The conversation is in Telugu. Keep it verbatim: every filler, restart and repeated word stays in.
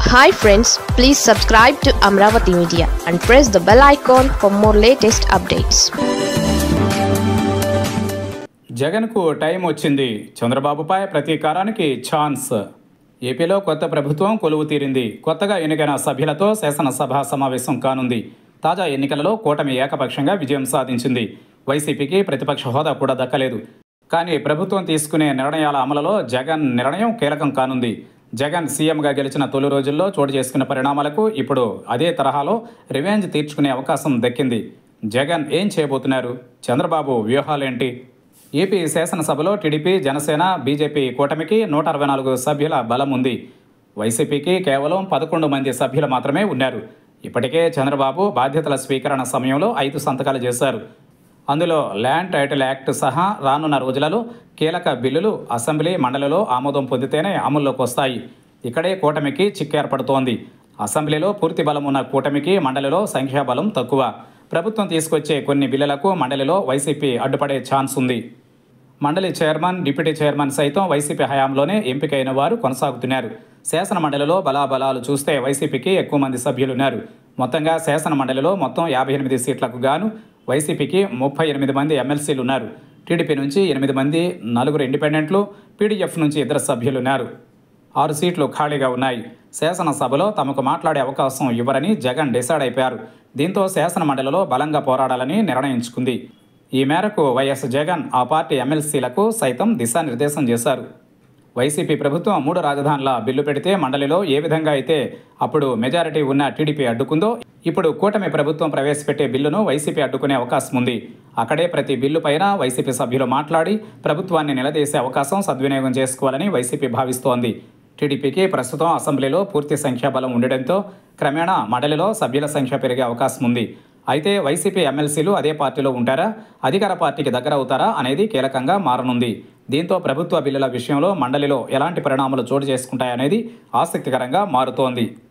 Hi friends, please subscribe to Amravati Media and press the bell icon for more latest updates. జగన్కు టైం వచ్చింది. చంద్రబాబుపై ప్రతీకారానికి ఛాన్స్. ఏపీలో కొత్త ప్రభుత్వం కొలువు తీరింది. కొత్తగా ఎన్నికైన సభ్యులతో శాసనసభ సమావేశం కానుంది. తాజా ఎన్నికలలో కూటమి ఏకపక్షంగా విజయం సాధించింది. వైసీపీకి ప్రతిపక్ష హోదా కూడా దక్కలేదు. కానీ ప్రభుత్వం తీసుకునే నిర్ణయాల అమలులో జగన్ నిర్ణయం కీలకం కానుంది. జగన్ సీఎంగా గెలిచిన తొలి రోజుల్లో చోటు చేసుకున్న పరిణామాలకు ఇప్పుడు అదే తరహాలో రివెంజ్ తీర్చుకునే అవకాశం దక్కింది. జగన్ ఏం చేయబోతున్నారు? చంద్రబాబు వ్యూహాలేంటి? ఏపీ శాసనసభలో టీడీపీ, జనసేన, బీజేపీ కూటమికి నూట అరవై నాలుగు సభ్యుల బలం ఉంది. వైసీపీకి కేవలం పదకొండు మంది సభ్యులు మాత్రమే ఉన్నారు. ఇప్పటికే చంద్రబాబు బాధ్యతల స్వీకరణ సమయంలో ఐదు సంతకాలు చేశారు. అందులో ల్యాండ్ టైటిల్ యాక్ట్ సహా రానున్న రోజులలో కీలక బిల్లులు అసెంబ్లీ, మండలిలో ఆమోదం పొందితేనే అమల్లోకి వస్తాయి. ఇక్కడే కూటమికి చిక్కు ఏర్పడుతోంది. అసెంబ్లీలో పూర్తి బలం ఉన్న కూటమికి మండలిలో సంఖ్యాబలం తక్కువ. ప్రభుత్వం తీసుకొచ్చే కొన్ని బిల్లులకు మండలిలో వైసీపీ అడ్డుపడే ఛాన్స్ ఉంది. మండలి చైర్మన్, డిప్యూటీ చైర్మన్ సైతం వైసీపీ హయాంలోనే ఎంపికైన వారు కొనసాగుతున్నారు. శాసన మండలిలో బలాబలాలు చూస్తే వైసీపీకి ఎక్కువ మంది సభ్యులున్నారు. మొత్తంగా శాసన మండలిలో మొత్తం యాభై ఎనిమిది సీట్లకు గాను వైసీపీకి ముప్పై ఎనిమిది మంది ఎమ్మెల్సీలు ఉన్నారు. టీడీపీ నుంచి ఎనిమిది మంది, నలుగురు ఇండిపెండెంట్లు, పీడీఎఫ్ నుంచి ఇద్దరు సభ్యులున్నారు. ఆరు సీట్లు ఖాళీగా ఉన్నాయి. శాసనసభలో తమకు మాట్లాడే అవకాశం ఇవ్వరని జగన్ డిసైడ్ అయిపోయారు. దీంతో శాసన మండలిలో బలంగా పోరాడాలని నిర్ణయించుకుంది. ఈ మేరకు వైఎస్ జగన్ ఆ పార్టీ ఎమ్మెల్సీలకు సైతం దిశానిర్దేశం చేశారు. వైసీపీ ప్రభుత్వం మూడు రాజధానుల బిల్లు పెడితే మండలిలో ఏ విధంగా అయితే అప్పుడు మెజారిటీ ఉన్న టీడీపీ అడ్డుకుందో, ఇప్పుడు కూటమి ప్రభుత్వం ప్రవేశపెట్టే బిల్లును వైసీపీ అడ్డుకునే అవకాశం ఉంది. అక్కడే ప్రతి బిల్లు పైన వైసీపీ సభ్యులు మాట్లాడి ప్రభుత్వాన్ని నిలదీసే అవకాశం సద్వినియోగం చేసుకోవాలని వైసీపీ భావిస్తోంది. టీడీపీకి ప్రస్తుతం అసెంబ్లీలో పూర్తి సంఖ్యాబలం ఉండడంతో క్రమేణా మండలిలో సభ్యుల సంఖ్య పెరిగే అవకాశం ఉంది. అయితే వైసీపీ ఎమ్మెల్సీలు అదే పార్టీలో ఉంటారా, అధికార పార్టీకి దగ్గర అవుతారా అనేది కీలకంగా మారనుంది. దీంతో ప్రభుత్వ బిల్లుల విషయంలో మండలిలో ఎలాంటి పరిణామాలు చోటు చేసుకుంటాయనేది ఆసక్తికరంగా మారుతోంది.